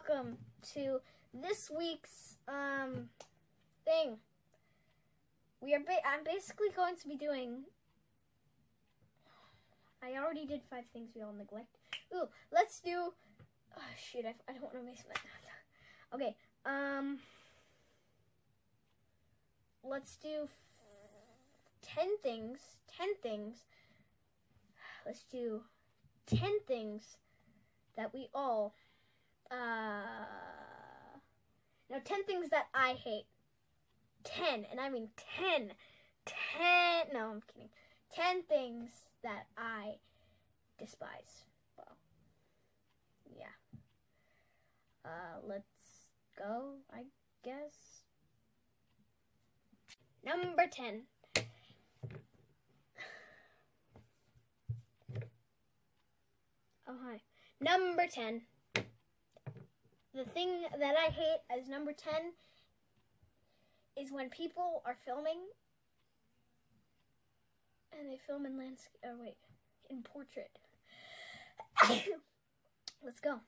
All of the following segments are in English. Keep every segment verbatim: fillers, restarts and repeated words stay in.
welcome to this week's um thing. We are ba I'm basically going to be doing. I already did five things we all neglect. Ooh, let's do. Oh shoot! I, I don't want to miss my. Okay. Um. Let's do ten things. Ten things. Let's do ten things that we all. Uh. No, ten things that I hate. Ten, and I mean ten. Ten. No, I'm kidding. Ten things that I despise. Well, yeah. Uh, let's go, I guess. Number ten. Oh, hi. Number ten. The thing that I hate as number ten is when people are filming and they film in landscape, or wait, in portrait. Let's go.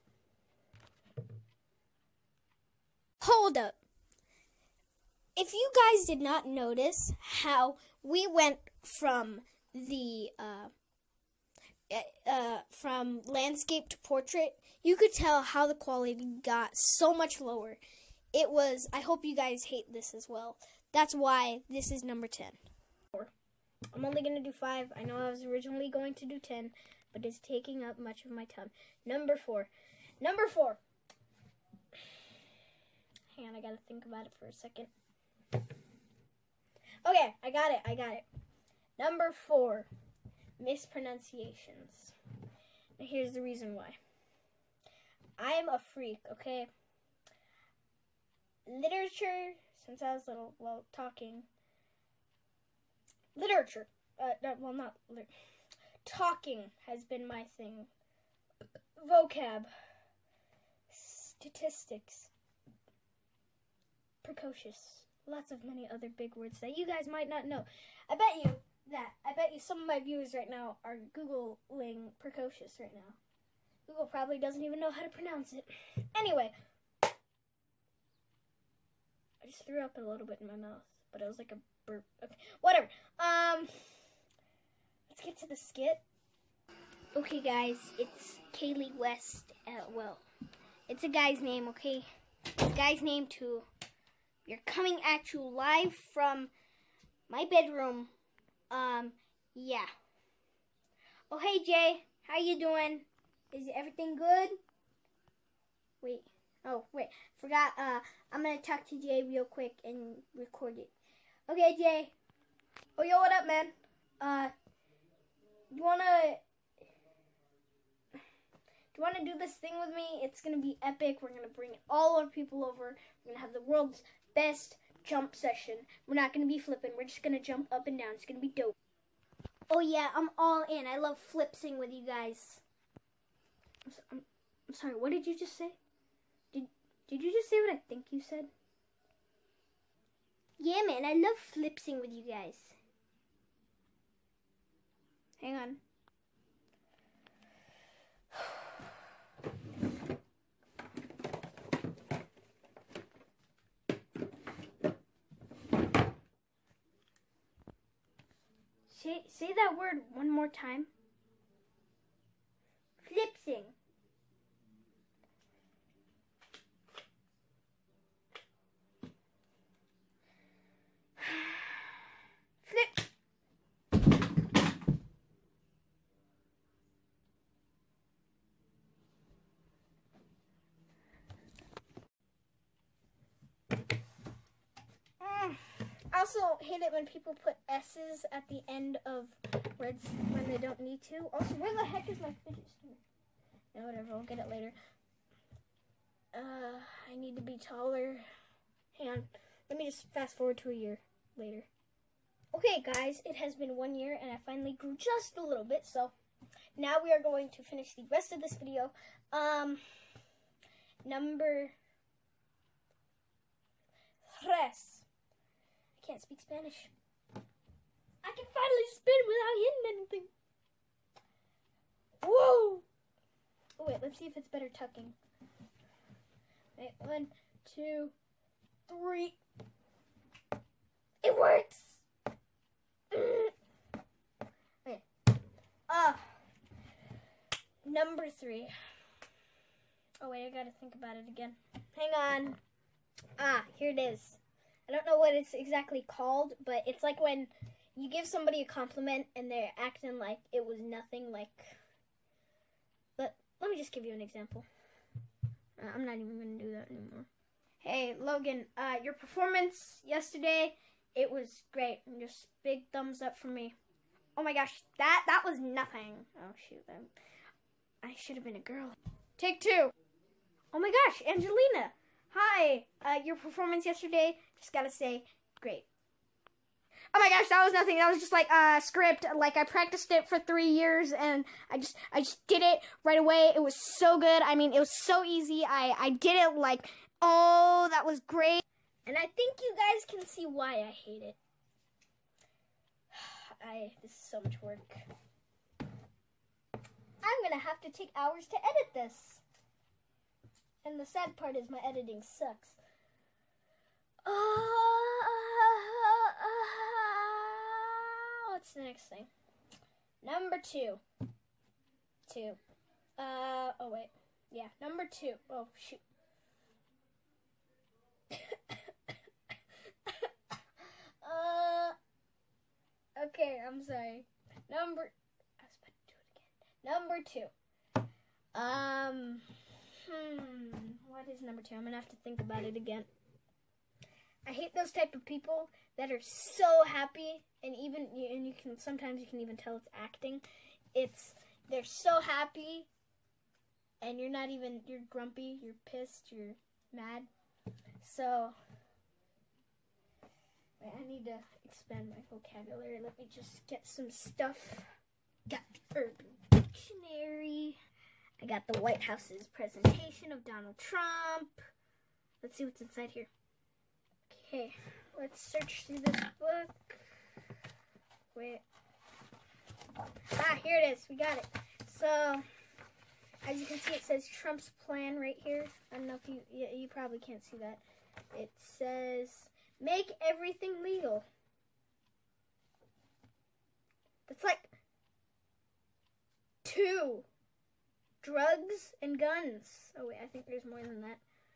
Hold up. If you guys did not notice how we went from the, uh, uh, from landscape to portrait, you could tell how the quality got so much lower. It was, I hope you guys hate this as well. That's why this is number ten. I'm only going to do five. I know I was originally going to do ten, but it's taking up much of my time. Number four. Number four. Hang on, I got to think about it for a second. Okay, I got it. I got it. Number four. Mispronunciations. Now, here's the reason why. I'm a freak, okay? Literature, since I was little, well, talking. Literature. Uh, no, well, not li talking has been my thing. Vocab. Statistics. Precocious. Lots of many other big words that you guys might not know. I bet you that, I bet you some of my viewers right now are Googling precocious right now. Google probably doesn't even know how to pronounce it. Anyway. I just threw up a little bit in my mouth, but it was like a burp. Okay, whatever. Um, let's get to the skit. Okay, guys, it's Kaylee West. Uh, well, it's a guy's name, okay? It's a guy's name too. We're coming at you live from my bedroom. Um, yeah. Oh, hey, Jay. How you doing? Is everything good? Wait. Oh, wait, forgot, uh, I'm gonna talk to Jay real quick and record it. Okay, Jay. Oh, yo, what up, man? Uh, you wanna, do you wanna do this thing with me? It's gonna be epic. We're gonna bring all our people over. We're gonna have the world's best jump session. We're not gonna be flipping. We're just gonna jump up and down. It's gonna be dope. Oh, yeah, I'm all in. I love flipsing with you guys. I'm, so, I'm, I'm sorry, what did you just say? Did you just say what I think you said? Yeah, man, I love flipsing with you guys. Hang on. Say, say that word one more time. Flipsing. I also hate it when people put S's at the end of words when they don't need to. Also, where the heck is my fidget spinner? No, whatever, I'll get it later. Uh, I need to be taller. Hang on. Let me just fast forward to a year later. Okay, guys, it has been one year, and I finally grew just a little bit, so now we are going to finish the rest of this video. Um, number tres. I can't speak Spanish. I can finally spin without hitting anything. Whoa! Oh, wait, let's see if it's better tucking. Wait, one, two, three. It works! Okay. Uh, number three. Oh, wait, I gotta think about it again. Hang on. Ah, here it is. I don't know what it's exactly called, but it's like when you give somebody a compliment and they're acting like it was nothing, like... But let me just give you an example. Uh, I'm not even going to do that anymore. Hey, Logan, uh, your performance yesterday, it was great. Just big thumbs up for me. Oh my gosh, that that was nothing. Oh, shoot. I, I should have been a girl. Take two. Oh my gosh, Angelina. Hi, uh, your performance yesterday, just gotta say, great. Oh my gosh, that was nothing. That was just like a uh, script. Like I practiced it for three years, and I just, I just did it right away. It was so good. I mean, it was so easy. I, I did it like, oh, that was great. And I think you guys can see why I hate it. I, this is so much work. I'm gonna have to take hours to edit this. And the sad part is my editing sucks. Uh, what's the next thing? Number two. Two. Uh, oh wait. Yeah, number two. Oh, shoot. uh, okay, I'm sorry. Number, I was about to do it again. Number two. Um... Hmm, what is number two? I'm gonna have to think about it again. I hate those type of people that are so happy, and even and you can sometimes you can even tell it's acting. It's they're so happy, and you're not even you're grumpy, you're pissed, you're mad. So wait, I need to expand my vocabulary. Let me just get some stuff. Got the Urban Dictionary. I got the White House's presentation of Donald Trump. Let's see what's inside here. Okay, let's search through this book. Wait. Ah, here it is. We got it. So, as you can see, it says Trump's plan right here. I don't know if you, you, you probably can't see that. It says, make everything legal. That's like two. Drugs and guns. Oh wait, I think there's more than that.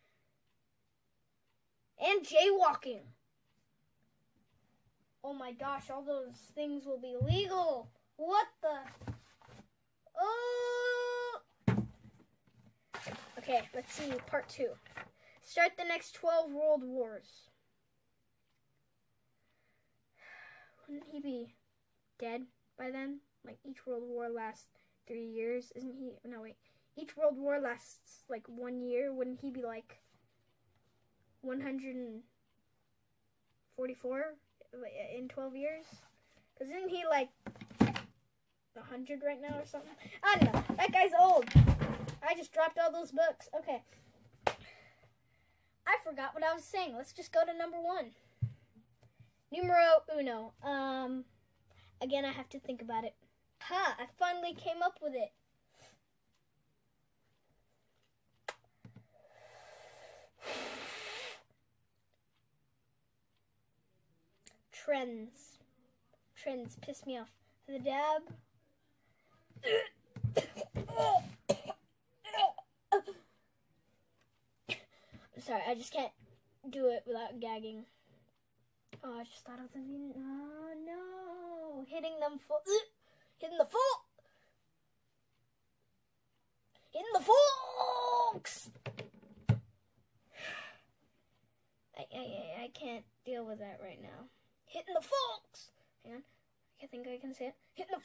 And jaywalking. Oh my gosh, all those things will be legal. What the? Oh! Okay, let's see, part two. Start the next twelve world wars. Wouldn't he be dead by then? Like each world war lasts three years, isn't he? No, wait. Each world war lasts like one year. Wouldn't he be like one hundred forty-four in twelve years? Because isn't he like one hundred right now or something? I don't know. That guy's old. I just dropped all those books. Okay. I forgot what I was saying. Let's just go to number one. Numero uno. Um, again, I have to think about it. Ha! I finally came up with it. Trends. Trends piss me off. The dab. I'm sorry, I just can't do it without gagging. Oh, I just thought of the meaning. Oh no! Hitting them full. Hitting the full. Hitting the forks. I, I I can't deal with that right now. Hitting the forks. Hang on. I think I can say it. Hitting the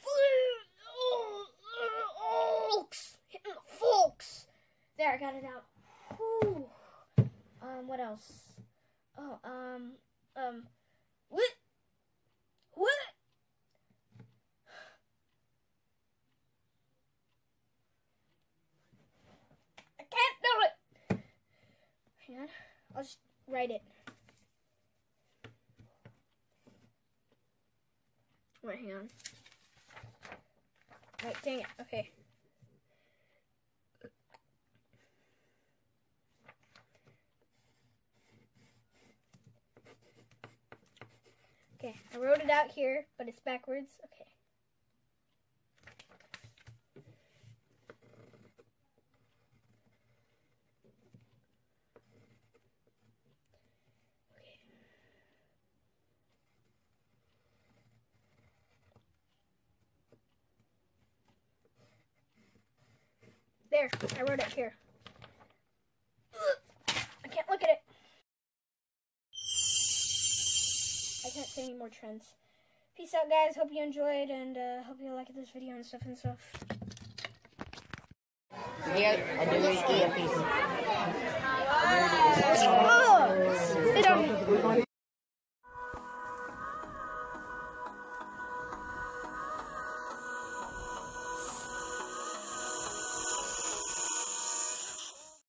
forks. Hitting the forks. There, I got it out. Whew. Um, what else? Oh, um, um, what? What? I can't do it. Hang on. I'll just write it. Wait, hang on. Wait, dang it. Okay. Okay, I wrote it out here, but it's backwards. Okay. There, I wrote it here. I can't look at it. I can't say any more trends. Peace out, guys. Hope you enjoyed, and uh, hope you liked this video and stuff and stuff. Yeah, I do it. Oh, spit on me.